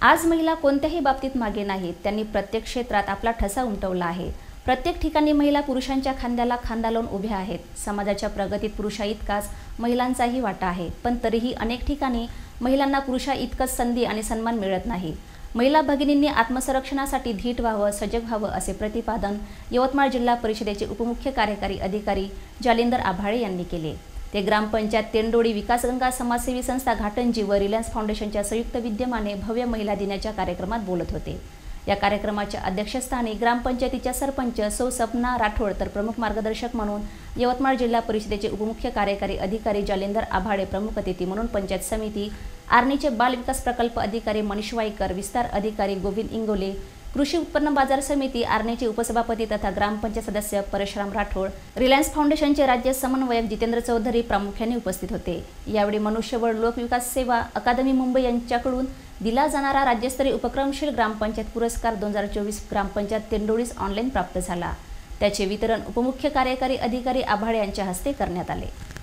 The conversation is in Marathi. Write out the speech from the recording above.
आज महिला कोणत्याही बाबतीत मागे नाहीत। त्यांनी प्रत्येक क्षेत्रात आपला ठसा उमटवला आहे। प्रत्येक ठिकाणी महिला पुरुषांच्या खांद्याला खांदा लावून उभ्या आहेत। समाजाच्या प्रगतीत पुरुषाइतकाच महिलांचाही वाटा आहे, पण तरीही अनेक ठिकाणी महिलांना पुरुषाइतकंच संधी आणि सन्मान मिळत नाही। महिला भगिनींनी आत्मसंरक्षणासाठी धीट व्हावं, सजग व्हावं असे प्रतिपादन यवतमाळ जिल्हा परिषदेचे उपमुख्य कार्यकारी अधिकारी जालिंदर आभाळे यांनी केले। ते ग्रामपंचायत तेंडोळी विकासगंगा समाजसेवी संस्था घाटंजी व रिलायन्स फाउंडेशनच्या संयुक्त विद्यमाने भव्य महिला दिनाच्या कार्यक्रमात बोलत होते। या कार्यक्रमाच्या अध्यक्षस्थानी ग्रामपंचायतीच्या सरपंच सौ सपना राठोड तर प्रमुख मार्गदर्शक म्हणून यवतमाळ जिल्हा परिषदेचे उपमुख्य कार्यकारी अधिकारी जालिंदर आभाळे प्रमुख अतिथी म्हणून पंचायत समिती आर्णीचे बाल विकास प्रकल्प अधिकारी मनीष वाईकर, विस्तार अधिकारी गोविंद इंगोले, कृषी उत्पन्न बाजार समिती आर्णीचे उपसभापती तथा ग्रामपंचायत सदस्य परशुराम राठोड, रिलायन्स फाउंडेशनचे राज्य समन्वयक जितेंद्र चौधरी प्रामुख्याने उपस्थित होते। यावेळी मनुष्यबळ लोक विकास सेवा अकादमी मुंबई यांच्याकडून दिला जाणारा राज्यस्तरीय उपक्रमशील ग्रामपंचायत पुरस्कार 2024 ग्रामपंचायत तेंडोळीस ऑनलाईन प्राप्त झाला। त्याचे वितरण उपमुख्य कार्यकारी अधिकारी आभाळे यांच्या हस्ते करण्यात आले।